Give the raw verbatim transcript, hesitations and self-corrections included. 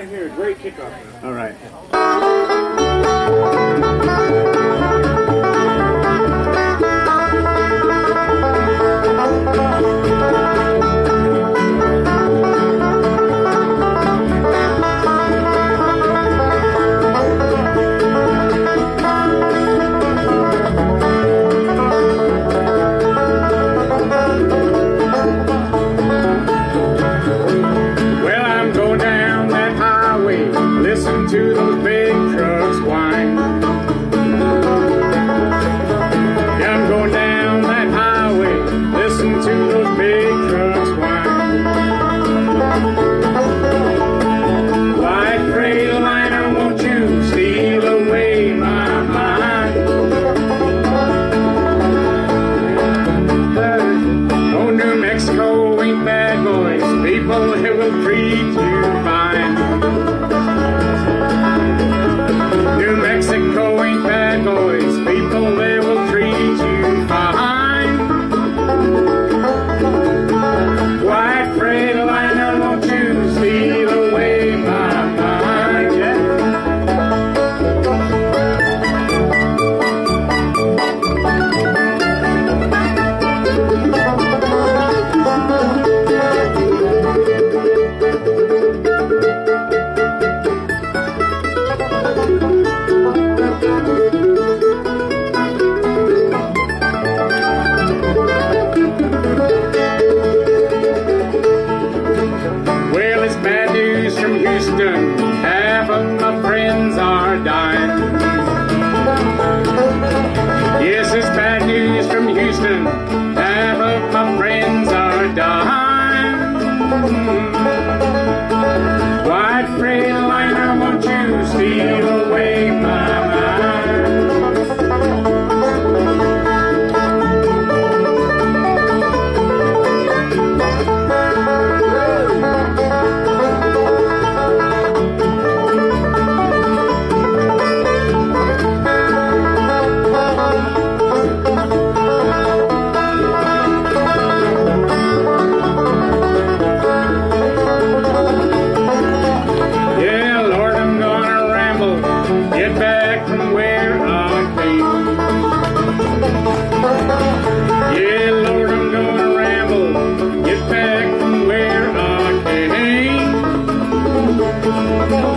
to hear a great kickoff. All right. Listen to those big trucks whine. Yeah, I'm going down that highway. Listen to those big trucks whine. White Freightliner, won't you steal away my mind? Oh, New Mexico ain't bad, boys. People here will treat you fine. New Mexico ain't bad, boys. People there will treat you fine. White Freightliner, won't you steal away my mind? Yeah. Well, it's bad news from Houston. Half of my friends are dying. Yes, it's bad news from Houston. Half of my friends are dying. White Freightliner, won't you steal away my mind? Get back from where I came. Yeah, Lord, I'm gonna ramble. Get back from where I came.